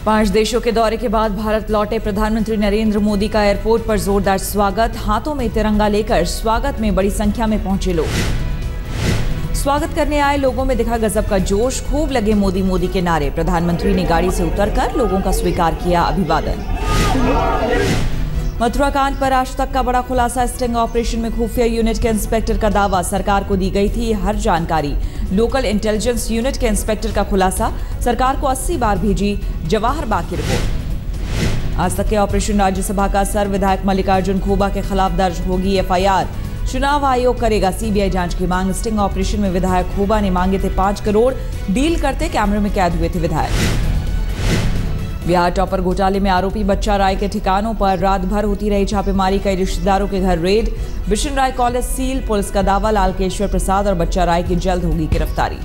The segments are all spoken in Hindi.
5 देशों के दौरे के बाद भारत लौटे प्रधानमंत्री नरेंद्र मोदी का एयरपोर्ट पर जोरदार स्वागत। हाथों में तिरंगा लेकर स्वागत में बड़ी संख्या में पहुंचे लोग। स्वागत करने आए लोगों में दिखा गजब का जोश। खूब लगे मोदी मोदी के नारे। प्रधानमंत्री ने गाड़ी से उतरकर लोगों का स्वीकार किया अभिवादन। मथुरा कांड पर आज तक का बड़ा खुलासा। स्टिंग ऑपरेशन में खुफिया यूनिट के इंस्पेक्टर का दावा, सरकार को दी गई थी हर जानकारी। लोकल इंटेलिजेंस यूनिट के इंस्पेक्टर का खुलासा, सरकार को 80 बार भेजी जवाहर बाग की रिपोर्ट। आज तक के ऑपरेशन राज्यसभा का असर, विधायक मल्लिकार्जुन खोबा के खिलाफ दर्ज होगी एफआईआर। चुनाव आयोग करेगा सीबीआई जांच की मांग। स्टिंग ऑपरेशन में विधायक खोबा ने मांगे थे 5 करोड़, डील करते कैमरे में कैद हुए थे विधायक। बिहार टॉपर घोटाले में आरोपी बच्चा राय के ठिकानों पर रात भर होती रही छापेमारी। कई रिश्तेदारों के घर raid. Bishan Rai college seal. पुलिस का दावा, लालकेश्वर प्रसाद और बच्चा राय की जल्द होगी गिरफ्तारी।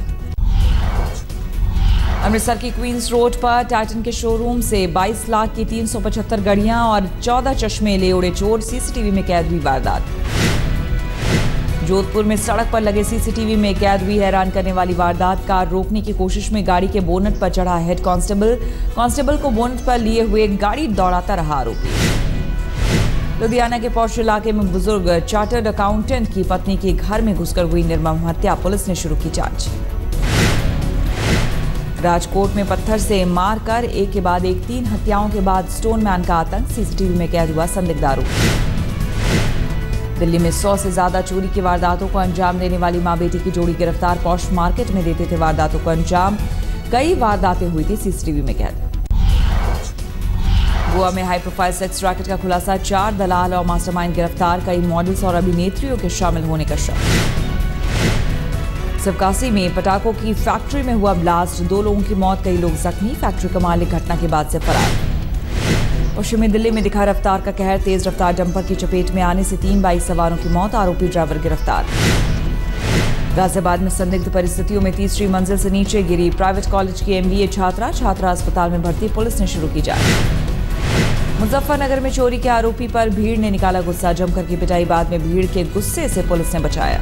अमृतसर की क्वींस रोड पर टाइटन के शोरूम से 22 लाख की 375 घड़ियां और 14 चश्मे ले उड़े चोर। सीसीटीवी में कैद हुई वारदात। जोधपुर में सड़क पर लगे सीसीटीवी में कैद हुई हैरान करने वाली वारदात। कार रोकने की कोशिश में गाड़ी के बोनट पर चढ़ा हेड कांस्टेबल को बोनट पर लिए हुए गाड़ी दौड़ाता रहा आरोपी। लुधियाना के पौष इलाके में बुजुर्ग चार्टर्ड अकाउंटेंट की पत्नी के घर में घुसकर हुई निर्मम हत्या। पुलिस ने शुरू की जांच। राजकोट में पत्थर से मारकर एक के बाद एक 3 हत्याओं के बाद स्टोन मैन का आतंक। सीसीटीवी में कैद हुआ संदिग्ध आरोपी। दिल्ली में 100 से ज्यादा चोरी की वारदातों को अंजाम देने वाली मां बेटी की जोड़ी गिरफ्तार। पौष मार्केट में देते थे वारदातों को अंजाम। कई वारदातें हुई थी सीसीटीवी में कैद। गोवा में हाई प्रोफाइल सेक्स रैकेट का खुलासा। 4 दलाल और मास्टरमाइंड गिरफ्तार। कई मॉडल्स और अभिनेत्रियों के शामिल होने का शक। सिवकासी में पटाखों की फैक्ट्री में हुआ ब्लास्ट। 2 लोगों की मौत, कई लोग जख्मी। फैक्ट्री का मालिक घटना के बाद से फरार। पश्चिमी दिल्ली में दिखा रफ्तार का कहर। तेज रफ्तार डंपर की चपेट में आने से 3 बाइक सवारों की मौत, आरोपी ड्राइवर गिरफ्तार। गाजियाबाद में संदिग्ध परिस्थितियों में तीसरी मंजिल से नीचे गिरी प्राइवेट कॉलेज की एमबीए छात्रा अस्पताल में भर्ती। पुलिस ने शुरू की जांच। मुजफ्फरनगर में चोरी के आरोपी पर भीड़ ने निकाला गुस्सा। जमकर की पिटाई, बाद में भीड़ के गुस्से से पुलिस ने बचाया।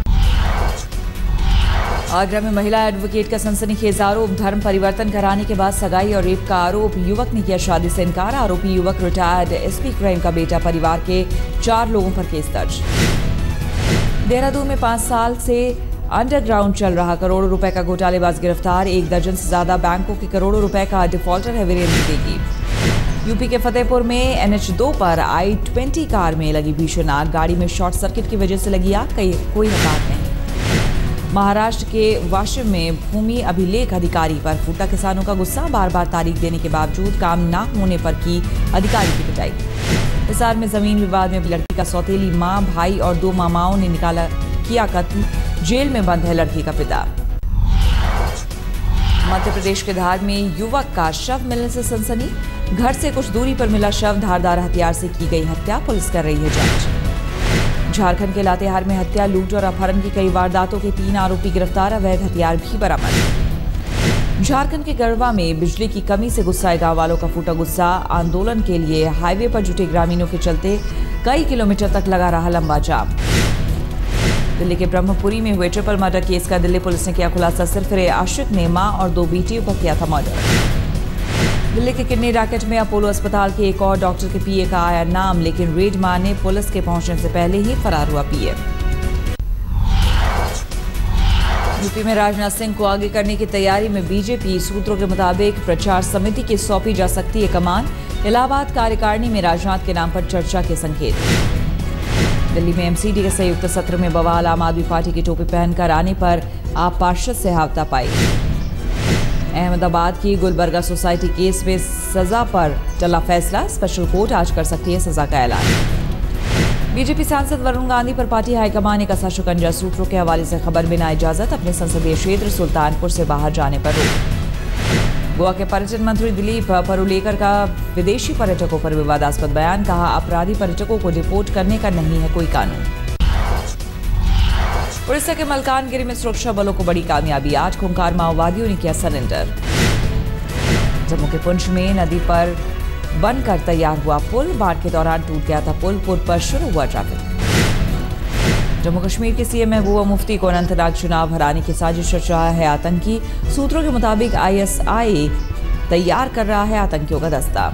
आगरा में महिला एडवोकेट का सनसनीखेज आरोप। धर्म परिवर्तन कराने के बाद सगाई और रेप का आरोप। युवक ने किया शादी से इनकार। आरोपी युवक रिटायर्ड एसपी क्राइम का बेटा। परिवार के 4 लोगों पर केस दर्ज। देहरादून में 5 साल से अंडरग्राउंड चल रहा करोड़ों रुपए का घोटालेबाज गिरफ्तार। 1 दर्जन से ज्यादा बैंकों के करोड़ों रुपए का डिफॉल्टर है वीरेंद्र देगी। यूपी के फतेहपुर में NH2 पर I-20 कार में लगी भीषण आग। गाड़ी में शॉर्ट सर्किट की वजह से लगी आग, कोई हताहत नहीं। महाराष्ट्र के वाशिम में भूमि अभिलेख अधिकारी पर फूटा किसानों का गुस्सा। बार बार तारीख देने के बावजूद काम न होने पर की अधिकारी की पिटाई। हिसार में जमीन विवाद में लड़की का सौतेली मां, भाई और 2 मामाओं ने किया कत्ल। जेल में बंद है लड़की का पिता। मध्य प्रदेश के धार में युवक का शव मिलने से सनसनी। घर से कुछ दूरी पर मिला शव। धारदार हथियार से की गई हत्या। पुलिस कर रही है जांच। झारखंड के लातेहार में हत्या, लूट और अपहरण की कई वारदातों के 3 आरोपी गिरफ्तार। अवैध हथियार भी बरामद। झारखंड के गढ़वा में बिजली की कमी से गुस्साए गांव वालों का फूटा गुस्सा। आंदोलन के लिए हाईवे पर जुटे ग्रामीणों के चलते कई किलोमीटर तक लगा रहा लंबा जाम। दिल्ली के ब्रह्मपुरी में हुए ट्रिपल मर्डर केस का दिल्ली पुलिस ने किया खुलासा। सिरफिरे आशिक ने मां और 2 बेटियों का किया था मर्डर। दिल्ली के किडनी रैकेट में अपोलो अस्पताल के एक और डॉक्टर के पीए का आया नाम, लेकिन रेड मारने पुलिस के पहुंचने से पहले ही फरार हुआ पीए। यूपी में राजनाथ सिंह को आगे करने की तैयारी में बीजेपी। सूत्रों के मुताबिक प्रचार समिति की सौंपी जा सकती है कमान। इलाहाबाद कार्यकारिणी में राजनाथ के नाम पर चर्चा के संकेत। दिल्ली में एमसीडी के संयुक्त सत्र में बवाल। आम आदमी पार्टी की टोपी पहनकर आने पर आप पार्षद से हाथापाई। अहमदाबाद की गुलबर्गा सोसाइटी केस में सजा पर टला फैसला। स्पेशल कोर्ट आज कर सकती है सजा का ऐलान। बीजेपी सांसद वरुण गांधी पर पार्टी हाईकमान ने कसा शिकंजा। सूत्रों के हवाले से खबर बिना इजाजत अपने संसदीय क्षेत्र सुल्तानपुर से बाहर जाने पर रोक। गोवा के पर्यटन मंत्री दिलीप परुलेकर का विदेशी पर्यटकों पर विवादास्पद बयान। कहा, अपराधी पर्यटकों को डिपोर्ट करने का नहीं है कोई कानून। उड़ीसा के मलकानगिरी में सुरक्षा बलों को बड़ी कामयाबी। 8 खूंखार माओवादियों ने किया सरेंडर। जम्मू के पुंछ में नदी पर बनकर तैयार हुआ पुल। बाढ़ के दौरान टूट गया था पुल पर शुरू हुआ ट्रैफिक। जम्मू कश्मीर के सीएम महबूबा मुफ्ती को अनंतनाग चुनाव हराने की साजिश रच रहा है आतंकी। सूत्रों के मुताबिक आईएसआई तैयार कर रहा है आतंकियों का दस्ता।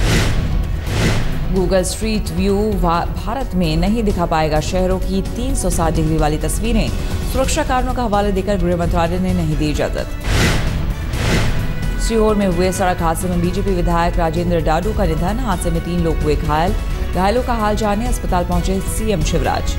गूगल स्ट्रीट व्यू भारत में नहीं दिखा पाएगा शहरों की 360 डिग्री वाली तस्वीरें। सुरक्षा कारणों का हवाला देकर गृह मंत्रालय ने नहीं दी इजाजत। सीहोर में हुए सड़क हादसे में बीजेपी विधायक राजेंद्र डाडू का निधन। हादसे में 3 लोग हुए घायल। घायलों का हाल जानने अस्पताल पहुंचे सीएम शिवराज।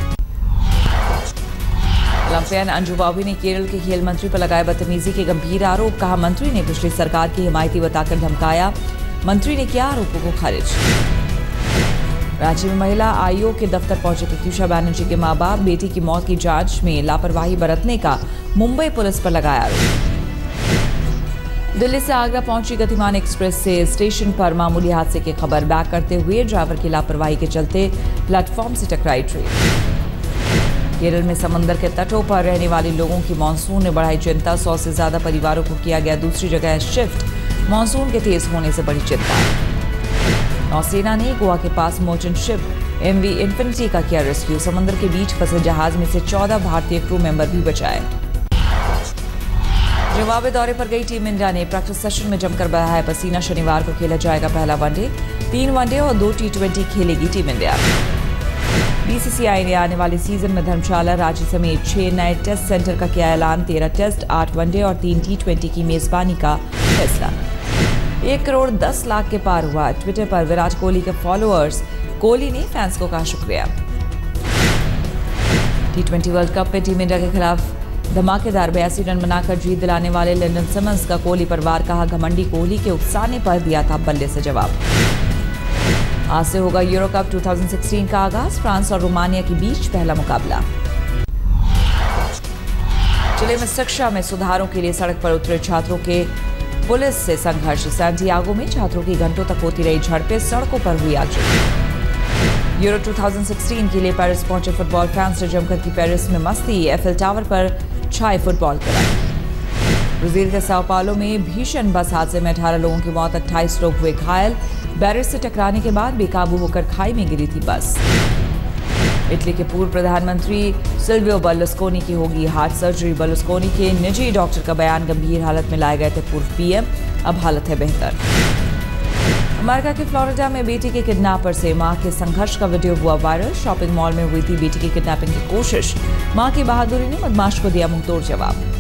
ओलंपियन अंजू बावी ने केरल के खेल मंत्री पर लगाए बदतमीजी के गंभीर आरोप। कहा, मंत्री ने पिछली सरकार की हिमायती बताकर धमकाया। मंत्री ने किया आरोपों को खारिज। रांची में महिला आयोग के दफ्तर पहुंचे प्रत्युषा बैनर्जी के मां बाप। बेटी की मौत की जांच में लापरवाही बरतने का मुंबई पुलिस पर लगाया आरोप। दिल्ली से आगरा पहुंची गतिमान एक्सप्रेस से स्टेशन पर मामूली हादसे की खबर बैक करते हुए ड्राइवर की लापरवाही के चलते प्लेटफॉर्म से टकराई ट्रेन। केरल में समंदर के तटों पर रहने वाले लोगों की मानसून ने बढ़ाई चिंता। 100 से ज्यादा परिवारों को किया गया दूसरी जगह शिफ्ट। मानसून के तेज होने से बड़ी चिंता। नौसेना ने गोवा के पास मर्चेंट शिप एमवी इन्फिनिटी का किया रेस्क्यू। समंदर के बीच फंसे जहाज में से 14 भारतीय क्रू मेंबर भी बचाए। जिम्बाब्वे दौरे पर गई टीम इंडिया ने प्रैक्टिस सेशन में जमकर बहाया पसीना। शनिवार को खेला जाएगा पहला वनडे। 3 वनडे और 2 T20 खेलेगी टीम इंडिया। बीसीसीआई ने आने वाले सीजन में धर्मशाला, रांची समेत 6 नए टेस्ट सेंटर का किया ऐलान। 13 टेस्ट, 8 वनडे और 3 T20 की मेजबानी का फैसला। 1 करोड़ 10 लाख के पार हुआ। ट्विटर पर विराट कोहली के फॉलोअर्स। कोहली ने फैंस को कहा शुक्रिया। T20 वर्ल्ड कप में टीम इंडिया के खिलाफ धमाकेदार 82 रन बनाकर जीत दिलाने वाले लिंडन सिमंस का कोहली परिवार। कहा, घमंडी कोहली के उकसाने पर दिया था बल्ले से जवाब। आज से होगा यूरो कप 2016 का आगाज। फ्रांस और रोमानिया के बीच पहला मुकाबला। चिली में शिक्षा में सुधारों के लिए सड़क पर उतरे छात्रों के पुलिस से संघर्ष। सैंटियागो में छात्रों की घंटों तक होती रही झड़पें। सड़कों पर हुई आगजनी। यूरो 2016 के लिए पेरिस पहुंचे फुटबॉल फैंस ने जमकर की पेरिस में मस्ती। एफिल टावर पर छाए फुटबॉल के रंग। ब्राजील के साओ पाउलो में भीषण बस हादसे में 18 लोगों की मौत, 28 लोग हुए घायल। बैरियर से टकराने के बाद बेकाबू होकर खाई में गिरी थी बस। इटली के पूर्व प्रधानमंत्री सिल्वियो बर्लुस्कोनी की होगी हार्ट सर्जरी। बर्लुस्कोनी के निजी डॉक्टर का बयान, गंभीर हालत में लाए गए थे पूर्व पीएम, अब हालत है बेहतर। अमेरिका के फ्लोरिडा में बेटी के किडनैपर से मां के संघर्ष का वीडियो हुआ वायरल। शॉपिंग मॉल में हुई थी बेटी की किडनैपिंग की कोशिश। मां की बहादुरी ने बदमाश को दिया मुंहतोड़ जवाब।